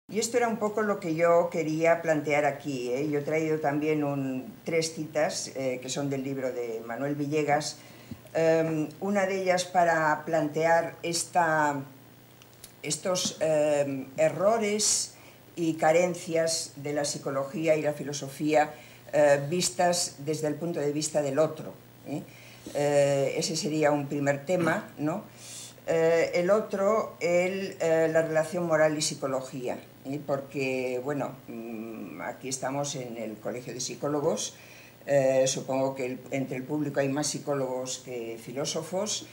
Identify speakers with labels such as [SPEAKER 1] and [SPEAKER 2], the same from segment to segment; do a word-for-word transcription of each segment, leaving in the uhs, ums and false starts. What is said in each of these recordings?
[SPEAKER 1] Y esto era un poco lo que yo quería plantear aquí, ¿eh? Yo he traído también un, tres citas eh, que son del libro de Manuel Villegas, eh, una de ellas para plantear esta, estos eh, errores y carencias de la psicología y la filosofía eh, vistas desde el punto de vista del otro, ¿eh? Eh, ese sería un primer tema, ¿no? Eh, el otro, el, eh, la relación moral y psicología, ¿eh? Porque, bueno, aquí estamos en el Colegio de Psicólogos, eh, supongo que el, entre el público hay más psicólogos que filósofos.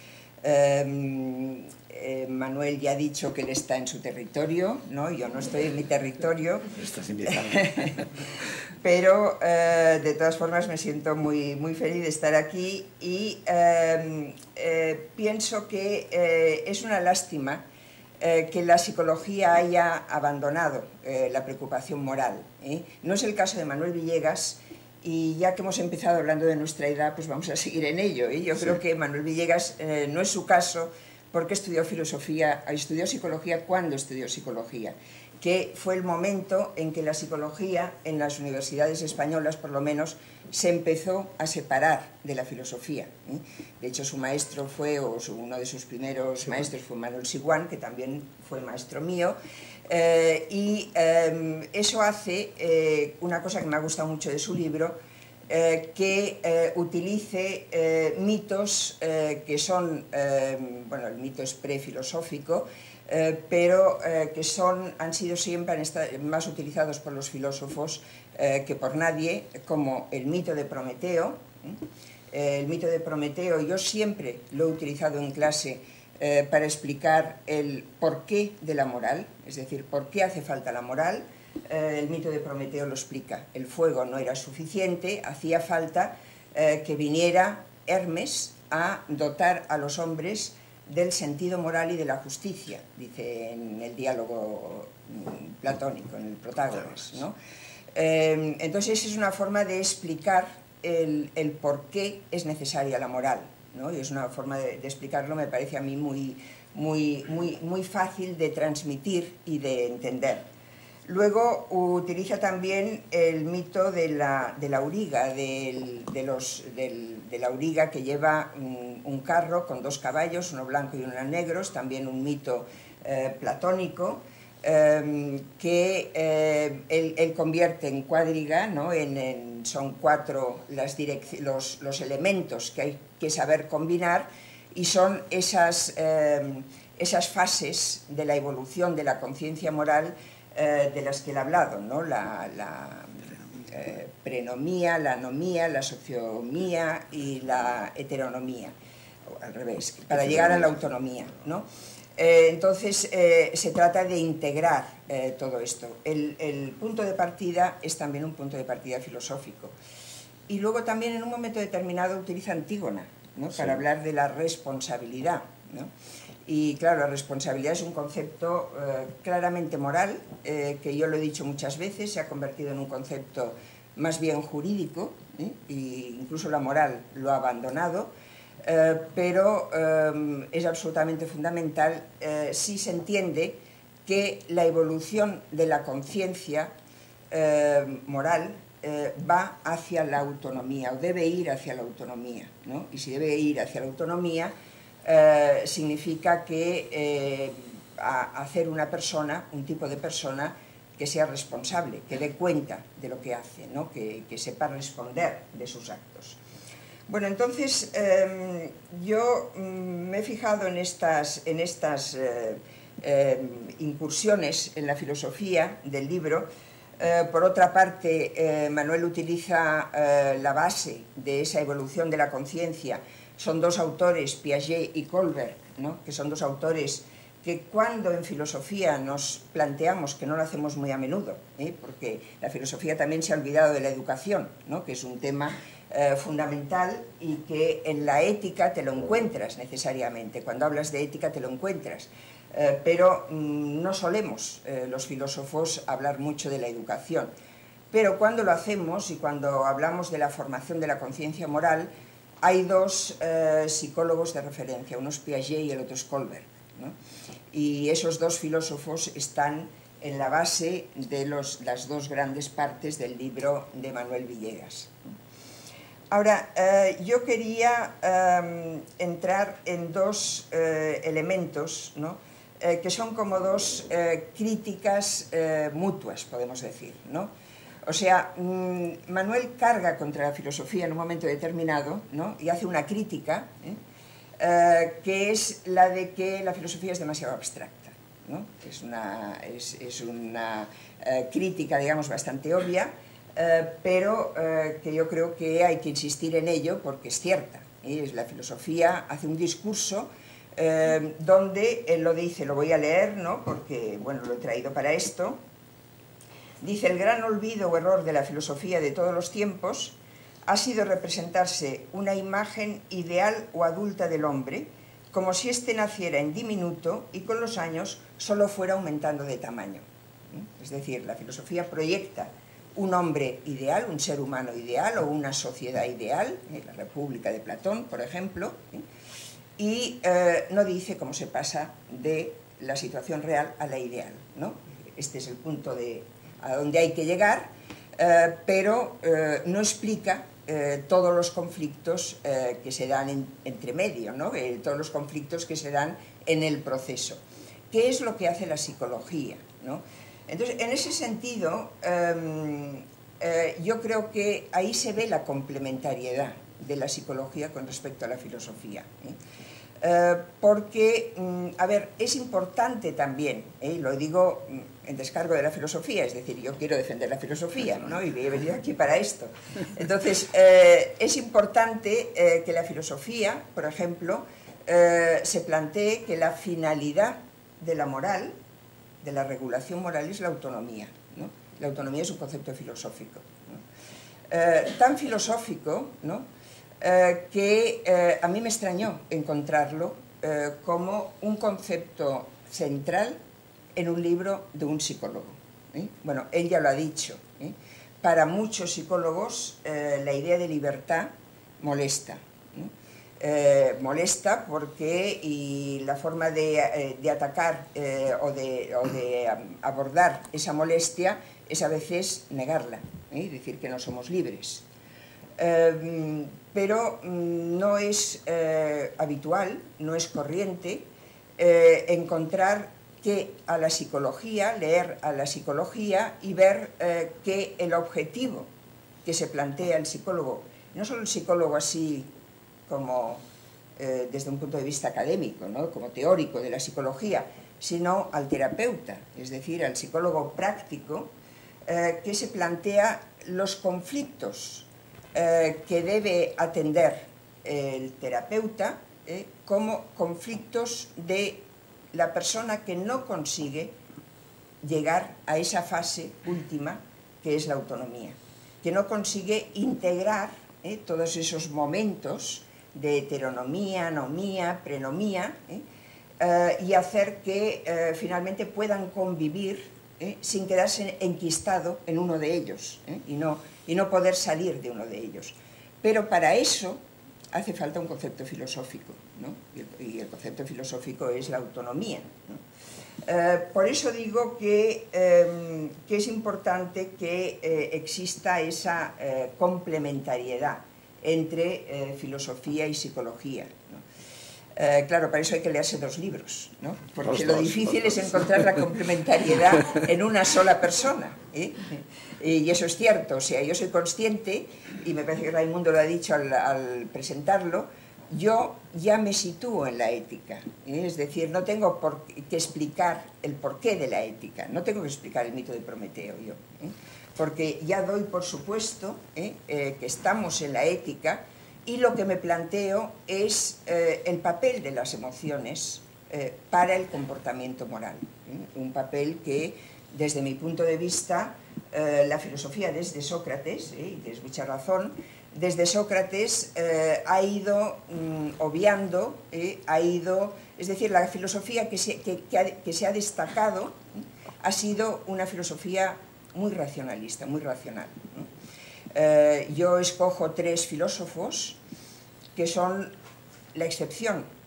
[SPEAKER 1] Eh, eh, Manuel ya ha dicho que él está en su territorio, ¿no? Yo no estoy en mi territorio.
[SPEAKER 2] Estás invitado.
[SPEAKER 1] Pero eh, de todas formas me siento muy, muy feliz de estar aquí y eh, eh, pienso que eh, es una lástima eh, que la psicología haya abandonado eh, la preocupación moral, ¿eh? No es el caso de Manuel Villegas, y ya que hemos empezado hablando de nuestra edad, pues vamos a seguir en ello, ¿eh? Yo sí. creo que Manuel Villegas eh, no es su caso, porque estudió filosofía, estudió psicología cuando estudió psicología, que fue el momento en que la psicología en las universidades españolas, por lo menos, se empezó a separar de la filosofía, ¿eh? De hecho, su maestro fue, o su, uno de sus primeros sí, maestros fue Manuel Siguán, que también fue maestro mío, eh, y eh, eso hace eh, una cosa que me ha gustado mucho de su libro, eh, que eh, utilice eh, mitos eh, que son, eh, bueno, el mito es prefilosófico, Eh, pero eh, que son, han sido siempre han estado más utilizados por los filósofos eh, que por nadie, como el mito de Prometeo. Eh, el mito de Prometeo yo siempre lo he utilizado en clase eh, para explicar el porqué de la moral, es decir, por qué hace falta la moral. Eh, el mito de Prometeo lo explica. El fuego no era suficiente, hacía falta eh, que viniera Hermes a dotar a los hombres del sentido moral y de la justicia, dice en el diálogo platónico, en el Protágoras, ¿no? Eh, entonces es una forma de explicar el, el por qué es necesaria la moral, ¿no? Y es una forma de, de explicarlo, me parece a mí muy, muy, muy, muy fácil de transmitir y de entender. Luego utiliza también el mito de la, de la auriga, del, de, los, del, de la auriga que lleva un, un carro con dos caballos, uno blanco y uno negro, es también un mito eh, platónico, eh, que eh, él, él convierte en cuadriga, ¿no? en, en, son cuatro las los, los elementos que hay que saber combinar, y son esas, eh, esas fases de la evolución de la conciencia moral Eh, de las que él ha hablado, ¿no? La, la eh, prenomía, la anomía, la sociomía y la heteronomía, o al revés, para llegar a la autonomía, ¿no? Eh, entonces eh, se trata de integrar eh, todo esto. El, el punto de partida es también un punto de partida filosófico. Y luego también en un momento determinado utiliza Antígona, ¿no? Para sí. hablar de la responsabilidad, ¿no? Y claro, la responsabilidad es un concepto eh, claramente moral, eh, que yo lo he dicho muchas veces, se ha convertido en un concepto más bien jurídico, ¿eh? E incluso la moral lo ha abandonado, eh, pero eh, es absolutamente fundamental eh, si se entiende que la evolución de la conciencia eh, moral eh, va hacia la autonomía, o debe ir hacia la autonomía, ¿no? Y si debe ir hacia la autonomía, Eh, significa que eh, a hacer una persona, un tipo de persona que sea responsable, que dé cuenta de lo que hace, ¿no? que, que sepa responder de sus actos. Bueno, entonces eh, yo mm, me he fijado en estas, en estas eh, eh, incursiones en la filosofía del libro. Eh, por otra parte, eh, Manuel utiliza eh, la base de esa evolución de la conciencia. Son dos autores, Piaget y Kohlberg, ¿no? Que son dos autores que cuando en filosofía nos planteamos, que no lo hacemos muy a menudo, ¿eh? Porque la filosofía también se ha olvidado de la educación, ¿no? Que es un tema eh, fundamental y que en la ética te lo encuentras necesariamente. Cuando hablas de ética te lo encuentras. Eh, pero mmm, no solemos eh, los filósofos hablar mucho de la educación. Pero cuando lo hacemos y cuando hablamos de la formación de la conciencia moral, hay dos eh, psicólogos de referencia, uno es Piaget y el otro es Kohlberg, ¿no? Y esos dos filósofos están en la base de los, las dos grandes partes del libro de Manuel Villegas. Ahora, eh, yo quería eh, entrar en dos eh, elementos, ¿no? eh, que son como dos eh, críticas eh, mutuas, podemos decir, ¿no? O sea, mmm, Manuel carga contra la filosofía en un momento determinado, ¿no? Y hace una crítica, ¿eh? Eh, que es la de que la filosofía es demasiado abstracta, ¿no? Es una, es, es una eh, crítica, digamos, bastante obvia, eh, pero eh, que yo creo que hay que insistir en ello porque es cierta. ¿eh? La filosofía hace un discurso eh, donde él lo dice, lo voy a leer, ¿no? Porque, bueno, lo he traído para esto. Dice: el gran olvido o error de la filosofía de todos los tiempos ha sido representarse una imagen ideal o adulta del hombre, como si éste naciera en diminuto y con los años solo fuera aumentando de tamaño. Es decir, la filosofía proyecta un hombre ideal, un ser humano ideal o una sociedad ideal, la República de Platón, por ejemplo, y eh, no dice cómo se pasa de la situación real a la ideal, ¿no? Este es el punto de a donde hay que llegar, eh, pero eh, no explica eh, todos los conflictos eh, que se dan en, entre medio, ¿no? eh, todos los conflictos que se dan en el proceso. ¿Qué es lo que hace la psicología, ¿no? Entonces, en ese sentido, eh, eh, yo creo que ahí se ve la complementariedad de la psicología con respecto a la filosofía. ¿eh? Eh, porque, mm, a ver, es importante también, ¿eh? lo digo en descargo de la filosofía, es decir, yo quiero defender la filosofía, ¿no? Y he venido aquí para esto. Entonces, eh, es importante eh, que la filosofía, por ejemplo, eh, se plantee que la finalidad de la moral, de la regulación moral, es la autonomía, ¿no? La autonomía es un concepto filosófico, ¿no? Eh, tan filosófico, ¿no? Eh, que eh, a mí me extrañó encontrarlo eh, como un concepto central en un libro de un psicólogo. ¿eh? Bueno, él ya lo ha dicho. ¿eh? Para muchos psicólogos eh, la idea de libertad molesta. ¿eh? Eh, molesta porque y la forma de, eh, de atacar eh, o de, o de abordar esa molestia es a veces negarla, ¿eh? decir que no somos libres. Eh, pero no es eh, habitual, no es corriente eh, encontrar que a la psicología, leer a la psicología y ver eh, que el objetivo que se plantea el psicólogo, no solo el psicólogo así como eh, desde un punto de vista académico, ¿no? como teórico de la psicología, sino al terapeuta, es decir, al psicólogo práctico, eh, que se plantea los conflictos Eh, que debe atender el terapeuta eh, como conflictos de la persona que no consigue llegar a esa fase última que es la autonomía, que no consigue integrar eh, todos esos momentos de heteronomía, anomía, prenomía eh, eh, y hacer que eh, finalmente puedan convivir eh, sin quedarse enquistado en uno de ellos eh, y no y no poder salir de uno de ellos. Pero para eso hace falta un concepto filosófico, ¿no? Y el concepto filosófico es la autonomía, ¿no? Eh, por eso digo que, eh, que es importante que eh, exista esa eh, complementariedad entre eh, filosofía y psicología, ¿no? Eh, claro, para eso hay que leerse dos libros, ¿no? Porque lo difícil es encontrar la complementariedad en una sola persona, ¿eh? Y eso es cierto, o sea, yo soy consciente, y me parece que Raimundo lo ha dicho al, al presentarlo, yo ya me sitúo en la ética, ¿eh? Es decir, no tengo por que explicar el porqué de la ética, no tengo que explicar el mito de Prometeo yo, ¿eh? Porque ya doy por supuesto ¿eh? Eh, que estamos en la ética. Y lo que me planteo es eh, el papel de las emociones eh, para el comportamiento moral. ¿eh? Un papel que, desde mi punto de vista, eh, la filosofía desde Sócrates, ¿eh? y tienes mucha razón, desde Sócrates eh, ha ido mm, obviando, ¿eh? ha ido, es decir, la filosofía que se, que, que ha, que se ha destacado ¿eh? ha sido una filosofía muy racionalista, muy racional, ¿eh? Eh, yo escojo tres filósofos que son la excepción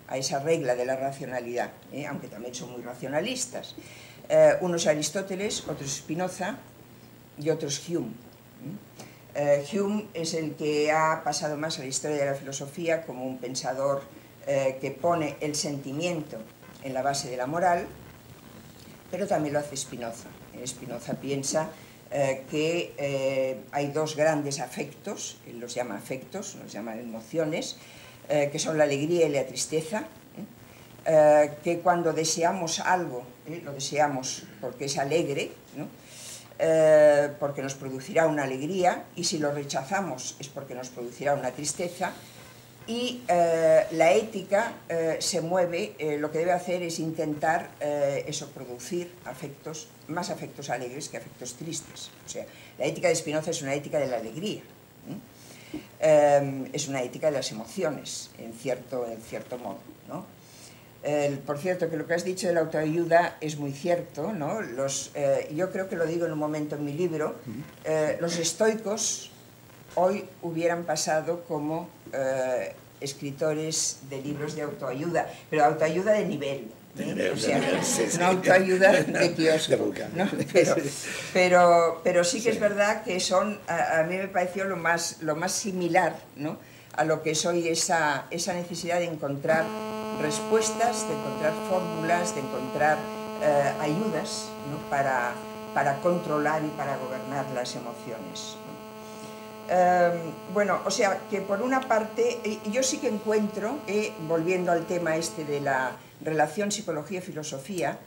[SPEAKER 1] a esa regla de la racionalidad, ¿eh? aunque también son muy racionalistas. Eh, unos Aristóteles, otros Spinoza y otros Hume. Eh, Hume es el que ha pasado más a la historia de la filosofía como un pensador eh, que pone el sentimiento en la base de la moral, pero también lo hace Spinoza. Spinoza piensa eh, que eh, hay dos grandes afectos, él los llama afectos, los llama emociones, eh, que son la alegría y la tristeza, ¿eh? Eh, que cuando deseamos algo, ¿eh? lo deseamos porque es alegre, ¿no? Eh, porque nos producirá una alegría, y si lo rechazamos es porque nos producirá una tristeza, y eh, la ética eh, se mueve, eh, lo que debe hacer es intentar eh, eso, producir afectos, más afectos alegres que afectos tristes. O sea, la ética de Spinoza es una ética de la alegría, ¿eh? Eh, es una ética de las emociones, en cierto, en cierto modo, ¿no? Eh, por cierto, que lo que has dicho de la autoayuda es muy cierto, ¿no? Los, eh, yo creo que lo digo en un momento en mi libro, eh, los estoicos hoy hubieran pasado como eh, escritores de libros de autoayuda, pero autoayuda de nivel, ¿eh? O sea, no autoayuda de kiosco, ¿no? pero, pero, pero sí que es verdad que son, a, a mí me pareció lo más, lo más similar, ¿no?, a lo que es hoy esa, esa necesidad de encontrar respuestas, de encontrar fórmulas, de encontrar eh, ayudas, ¿no?, para, para controlar y para gobernar las emociones, ¿no? Eh, bueno, o sea, que por una parte, yo sí que encuentro, eh, volviendo al tema este de la relación psicología-filosofía,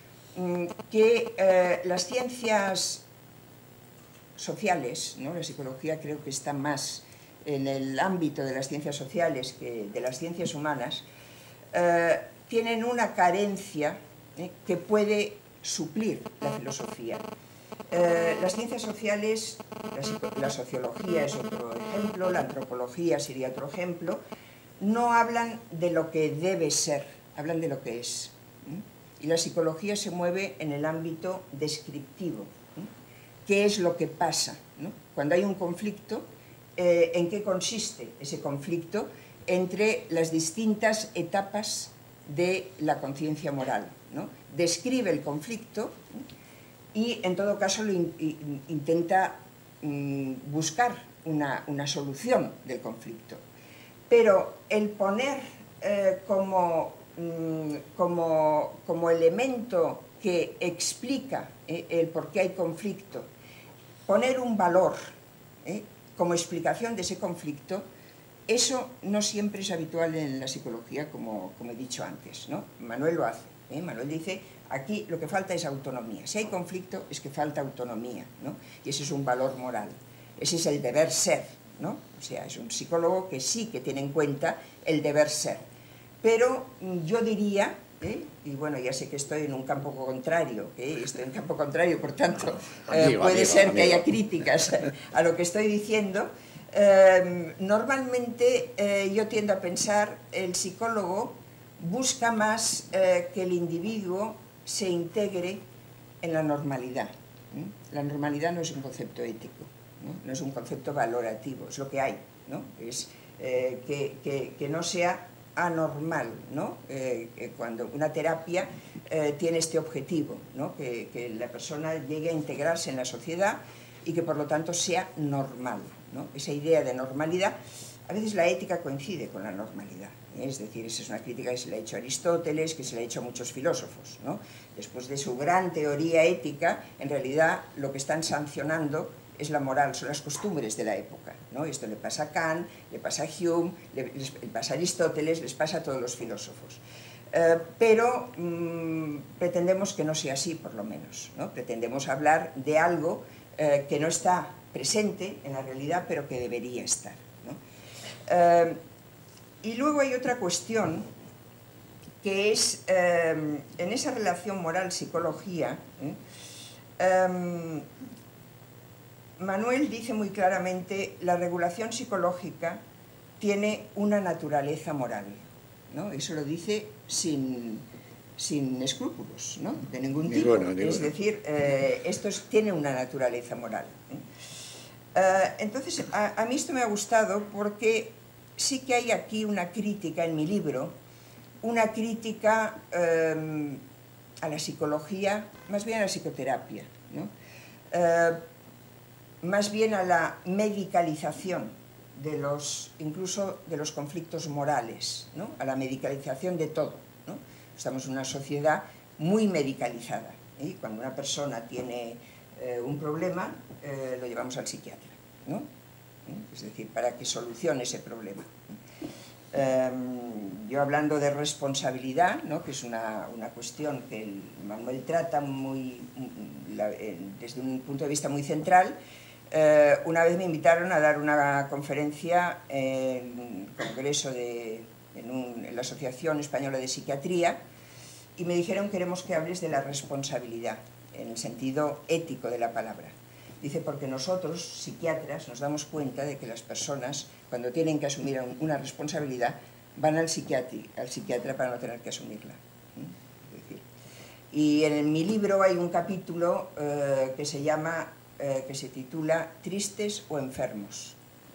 [SPEAKER 1] que eh, las ciencias sociales, ¿no?, la psicología creo que está más en el ámbito de las ciencias sociales que de las ciencias humanas, eh, tienen una carencia eh, que puede suplir la filosofía. Eh, las ciencias sociales, la, la sociología es otro ejemplo, la antropología sería otro ejemplo, no hablan de lo que debe ser, hablan de lo que es. ¿eh? Y la psicología se mueve en el ámbito descriptivo. ¿eh? ¿Qué es lo que pasa, ¿no? Cuando hay un conflicto? Eh, ¿En qué consiste ese conflicto entre las distintas etapas de la conciencia moral, ¿no? Describe el conflicto y en todo caso lo in, in, intenta mm, buscar una, una solución del conflicto. Pero el poner eh, como, mm, como, como elemento que explica eh, el por qué hay conflicto, poner un valor eh, como explicación de ese conflicto, eso no siempre es habitual en la psicología, como, como he dicho antes, ¿no? Manuel lo hace, ¿eh? Manuel dice, aquí lo que falta es autonomía. Si hay conflicto es que falta autonomía, ¿no? Y ese es un valor moral, ese es el deber ser, ¿no? O sea, es un psicólogo que sí que tiene en cuenta el deber ser. Pero yo diría, ¿eh? Y bueno, ya sé que estoy en un campo contrario, ¿eh? Estoy en campo contrario, por tanto, eh, amigo, puede amigo, ser amigo. que haya críticas a lo que estoy diciendo. Eh, normalmente eh, yo tiendo a pensar, el psicólogo busca más eh, que el individuo se integre en la normalidad. ¿eh? La normalidad no es un concepto ético, ¿no? No es un concepto valorativo, es lo que hay, ¿no? Es eh, que, que, que no sea anormal, ¿no? Eh, que cuando una terapia eh, tiene este objetivo, ¿no? Que, que la persona llegue a integrarse en la sociedad y que por lo tanto sea normal, ¿no? Esa idea de normalidad, a veces la ética coincide con la normalidad, ¿eh? Es decir, esa es una crítica que se le ha hecho a Aristóteles, que se le ha hecho a muchos filósofos, ¿no? Después de su gran teoría ética, en realidad lo que están sancionando es la moral, son las costumbres de la época, ¿no? Esto le pasa a Kant, le pasa a Hume, le, le pasa a Aristóteles, les pasa a todos los filósofos. Eh, pero mmm, pretendemos que no sea así, por lo menos, ¿no? Pretendemos hablar de algo eh, que no está presente en la realidad, pero que debería estar, ¿no? Eh, y luego hay otra cuestión, que es, eh, en esa relación moral-psicología, ¿eh? eh, Manuel dice muy claramente, la regulación psicológica tiene una naturaleza moral, ¿no? Eso lo dice sin, sin escrúpulos, ¿no? De ningún tipo. Ninguno, ninguno. Es decir, eh, esto es, tiene una naturaleza moral. ¿eh? Uh, entonces, a, a mí esto me ha gustado porque sí que hay aquí una crítica en mi libro una crítica eh, a la psicología, más bien a la psicoterapia, ¿no? Eh, más bien a la medicalización de los, incluso de los conflictos morales, ¿no? A la medicalización de todo, ¿no? Estamos en una sociedad muy medicalizada, ¿eh? Cuando una persona tiene eh, un problema, eh, lo llevamos al psiquiatra, ¿no? ¿Eh? Es decir, para que solucione ese problema. Eh, yo hablando de responsabilidad, ¿no? Que es una, una cuestión que el Manuel trata muy, la, eh, desde un punto de vista muy central. Eh, una vez me invitaron a dar una conferencia en el congreso de, en, un, en la Asociación Española de Psiquiatría, y me dijeron: queremos que hables de la responsabilidad, en el sentido ético de la palabra. Dice, porque nosotros, psiquiatras, nos damos cuenta de que las personas, cuando tienen que asumir una responsabilidad, van al psiquiatra, al psiquiatra para no tener que asumirla. Es decir, y en mi libro hay un capítulo eh, que se llama, eh, que se titula Tristes o enfermos,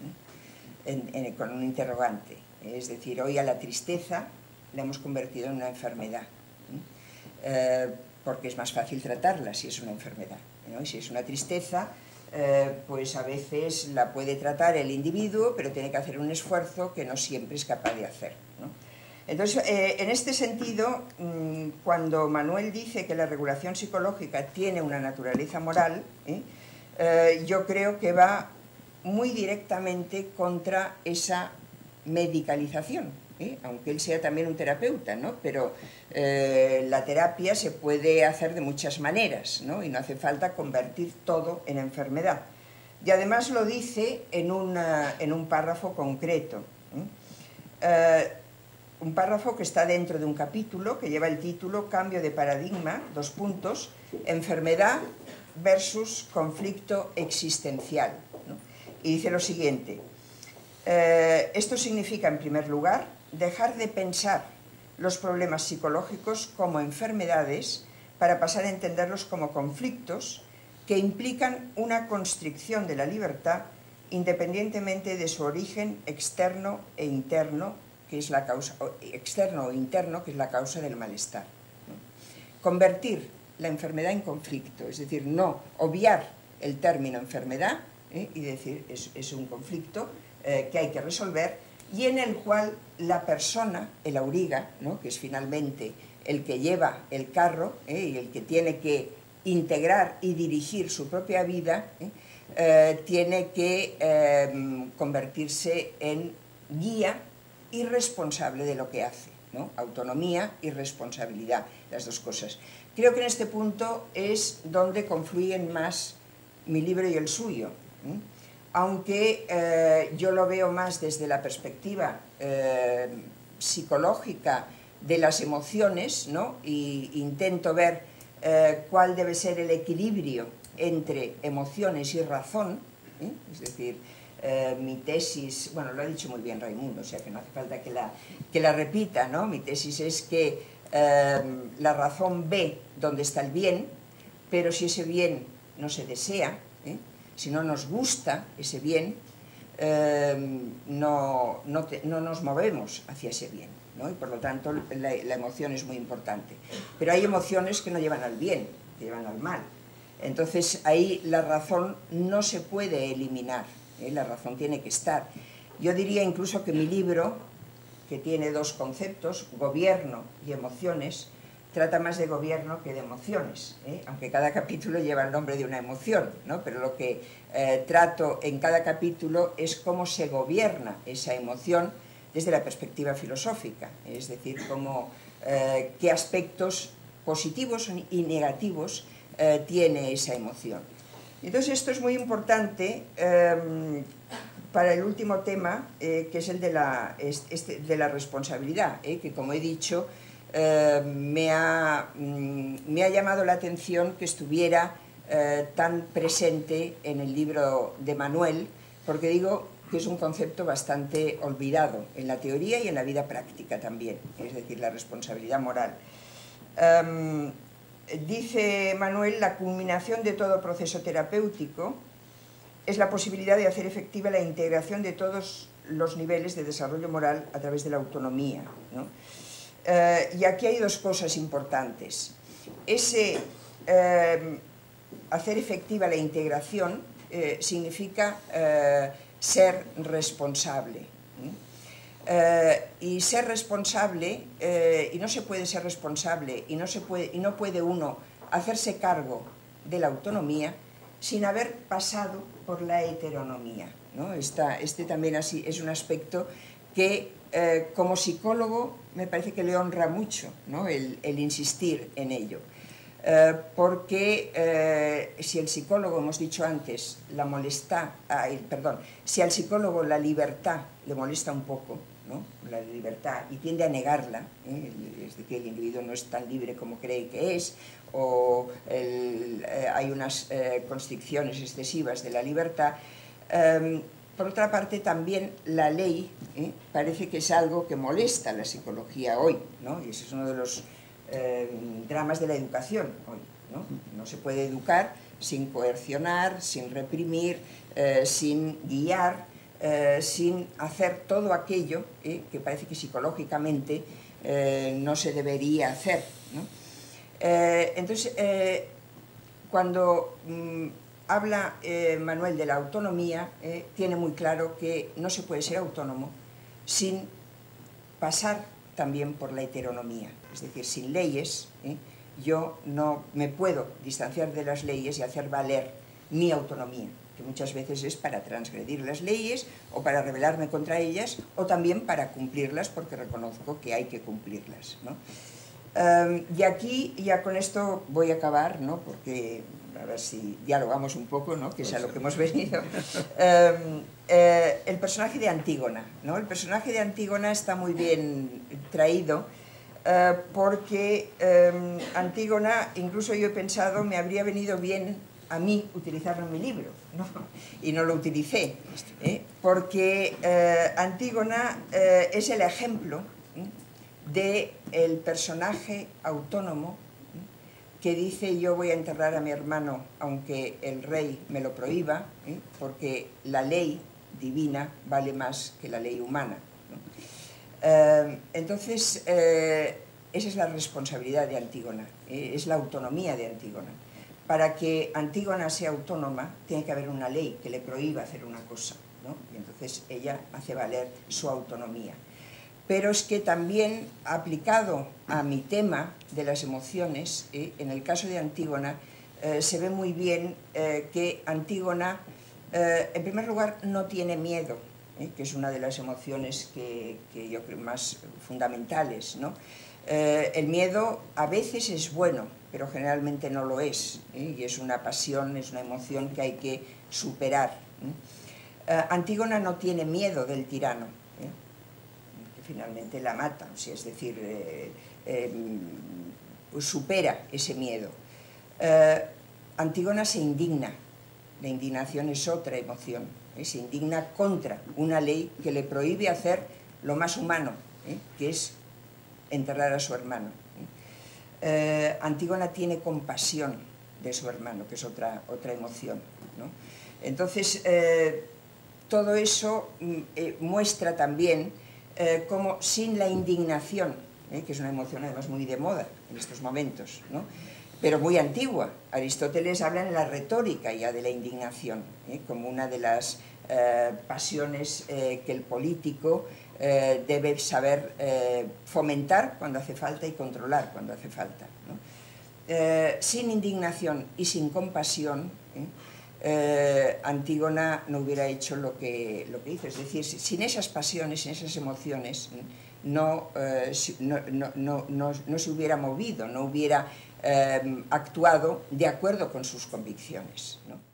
[SPEAKER 1] ¿eh? en, en, con un interrogante. Es decir, hoy a la tristeza la hemos convertido en una enfermedad, ¿eh? Eh, porque es más fácil tratarla si es una enfermedad, ¿no? Y si es una tristeza, eh, pues a veces la puede tratar el individuo, pero tiene que hacer un esfuerzo que no siempre es capaz de hacer, ¿no? Entonces, eh, en este sentido, mmm, cuando Manuel dice que la regulación psicológica tiene una naturaleza moral, ¿eh? Eh, yo creo que va muy directamente contra esa medicalización, ¿eh? Aunque él sea también un terapeuta, ¿no? Pero eh, la terapia se puede hacer de muchas maneras, ¿no? Y no hace falta convertir todo en enfermedad. Y además lo dice en, una, en un párrafo concreto, ¿eh? Eh, un párrafo que está dentro de un capítulo que lleva el título Cambio de paradigma, dos puntos, enfermedad versus conflicto existencial, ¿no? Y dice lo siguiente: eh, esto significa, en primer lugar, dejar de pensar los problemas psicológicos como enfermedades para pasar a entenderlos como conflictos que implican una constricción de la libertad independientemente de su origen externo e interno, que es la causa, externo o interno, que es la causa del malestar, ¿no? Convertir la enfermedad en conflicto, es decir, no obviar el término enfermedad, ¿eh? Y decir, es, es un conflicto eh, que hay que resolver, y en el cual la persona, el auriga, ¿no? Que es finalmente el que lleva el carro, ¿eh? Y el que tiene que integrar y dirigir su propia vida, ¿eh? Eh, tiene que eh, convertirse en guía y responsable de lo que hace, ¿no? Autonomía y responsabilidad, las dos cosas. Creo que en este punto es donde confluyen más mi libro y el suyo, ¿eh? Aunque eh, yo lo veo más desde la perspectiva eh, psicológica de las emociones, ¿no? Y intento ver eh, cuál debe ser el equilibrio entre emociones y razón, ¿eh? Es decir, eh, mi tesis, bueno, lo ha dicho muy bien Raimundo, o sea que no hace falta que la, que la repita, ¿no? Mi tesis es que eh, la razón ve dónde está el bien, pero si ese bien no se desea, ¿eh? Si no nos gusta ese bien, eh, no, no, te, no nos movemos hacia ese bien, ¿no? Y por lo tanto la, la emoción es muy importante. Pero hay emociones que no llevan al bien, que llevan al mal. Entonces ahí la razón no se puede eliminar, ¿eh? La razón tiene que estar. Yo diría incluso que mi libro, que tiene dos conceptos, gobierno y emociones, trata más de gobierno que de emociones, ¿eh? Aunque cada capítulo lleva el nombre de una emoción, ¿no? Pero lo que eh, trato en cada capítulo es cómo se gobierna esa emoción desde la perspectiva filosófica, es decir, cómo, eh, qué aspectos positivos y negativos eh, tiene esa emoción. Entonces esto es muy importante eh, para el último tema, eh, que es el de la, este, de la responsabilidad, eh, que como he dicho, eh, me, ha, mm, me ha llamado la atención que estuviera eh, tan presente en el libro de Manuel, porque digo que es un concepto bastante olvidado en la teoría y en la vida práctica también, es decir, la responsabilidad moral. Um, dice Manuel, la culminación de todo proceso terapéutico es la posibilidad de hacer efectiva la integración de todos los niveles de desarrollo moral a través de la autonomía, ¿no? Eh, y aquí hay dos cosas importantes. Ese eh, hacer efectiva la integración eh, significa eh, ser responsable. ¿eh? Eh, y ser responsable, eh, y no se puede ser responsable, y no, se puede, y no puede uno hacerse cargo de la autonomía sin haber pasado por la heteronomía, ¿no? Esta, este también así es un aspecto que eh, como psicólogo me parece que le honra mucho, ¿no? el, el insistir en ello. Eh, porque eh, si el psicólogo, hemos dicho antes, la molesta, ah, el, perdón, si al psicólogo la libertad le molesta un poco, ¿no? La libertad, y tiende a negarla, ¿eh? Es decir, el individuo no es tan libre como cree que es, o el, eh, hay unas eh, constricciones excesivas de la libertad. Eh, por otra parte, también la ley ¿eh? parece que es algo que molesta a la psicología hoy, ¿no? Y ese es uno de los eh, dramas de la educación hoy, ¿no? No se puede educar sin coercionar, sin reprimir, eh, sin guiar, Eh, sin hacer todo aquello eh, que parece que psicológicamente eh, no se debería hacer, ¿no? Eh, entonces, eh, cuando mm, habla eh, Manuel de la autonomía, eh, tiene muy claro que no se puede ser autónomo sin pasar también por la heteronomía, es decir, sin leyes, eh, yo no me puedo distanciar de las leyes y hacer valer mi autonomía, que muchas veces es para transgredir las leyes o para rebelarme contra ellas o también para cumplirlas porque reconozco que hay que cumplirlas, ¿no? Um, y aquí ya con esto voy a acabar, ¿no? Porque a ver si dialogamos un poco, ¿no? Que es a lo que hemos venido. Um, eh, el personaje de Antígona, ¿no? El personaje de Antígona está muy bien traído uh, porque um, Antígona, incluso yo he pensado, me habría venido bien a mí utilizarlo en mi libro, ¿no? Y no lo utilicé, ¿eh? Porque eh, Antígona eh, es el ejemplo ¿eh? del personaje autónomo ¿eh? que dice yo voy a enterrar a mi hermano aunque el rey me lo prohíba, ¿eh? porque la ley divina vale más que la ley humana, ¿no? Eh, entonces, eh, esa es la responsabilidad de Antígona, ¿eh? Es la autonomía de Antígona. Para que Antígona sea autónoma, tiene que haber una ley que le prohíba hacer una cosa, ¿no? Y entonces ella hace valer su autonomía. Pero es que también, aplicado a mi tema de las emociones, ¿eh? en el caso de Antígona, eh, se ve muy bien eh, que Antígona, eh, en primer lugar, no tiene miedo, ¿eh? que es una de las emociones que, que yo creo más fundamentales, ¿no? Eh, el miedo a veces es bueno, pero generalmente no lo es, ¿eh? Y es una pasión, es una emoción que hay que superar, ¿eh? Eh, Antígona no tiene miedo del tirano, ¿eh? que finalmente la mata, o sea, es decir, eh, eh, supera ese miedo. Eh, Antígona se indigna, la indignación es otra emoción, ¿eh? Se indigna contra una ley que le prohíbe hacer lo más humano, ¿eh? que es enterrar a su hermano. Eh, Antígona tiene compasión de su hermano, que es otra, otra emoción, ¿no? Entonces, eh, todo eso eh, muestra también eh, cómo sin la indignación, eh, que es una emoción además muy de moda en estos momentos, ¿no? pero muy antigua, Aristóteles habla en la retórica ya de la indignación, ¿eh? como una de las eh, pasiones eh, que el político eh, debe saber eh, fomentar cuando hace falta y controlar cuando hace falta, ¿no? Eh, sin indignación y sin compasión, ¿eh? Eh, Antígona no hubiera hecho lo que, lo que hizo, es decir, sin esas pasiones, sin esas emociones, no, eh, no, no, no, no, no se hubiera movido, no hubiera eh, actuado de acuerdo con sus convicciones, ¿no?